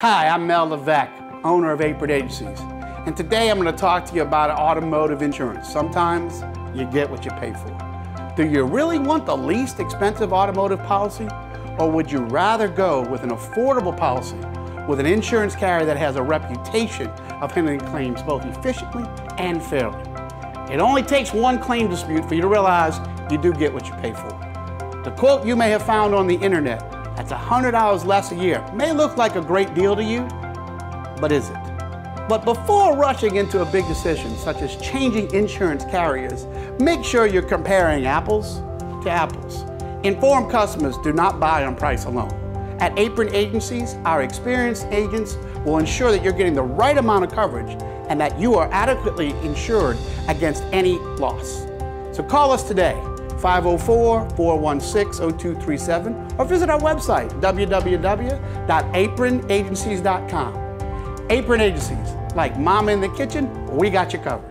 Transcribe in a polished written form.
Hi, I'm Mel Levesque, owner of Apron Agencies, and today I'm going to talk to you about automotive insurance. Sometimes you get what you pay for. Do you really want the least expensive automotive policy, or would you rather go with an affordable policy with an insurance carrier that has a reputation of handling claims both efficiently and fairly? It only takes one claim dispute for you to realize you do get what you pay for. The quote you may have found on the internet, that's $100 less a year, may look like a great deal to you, but is it? But before rushing into a big decision, such as changing insurance carriers, make sure you're comparing apples to apples. Informed customers do not buy on price alone. At Apron Agencies, our experienced agents will ensure that you're getting the right amount of coverage and that you are adequately insured against any loss. So call us today, 504-416-0237, or visit our website, www.apronagencies.com. Apron Agencies, like mama in the kitchen, we got you covered.